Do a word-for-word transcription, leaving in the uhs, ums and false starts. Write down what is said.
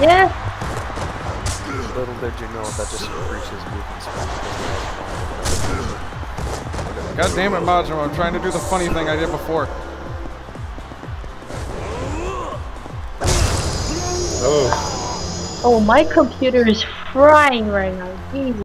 Yeah. Little did you know that just increases movement speed. God damn it, Majima, I'm trying to do the funny thing I did before. Oh. Oh, my computer is frying right now. Jesus.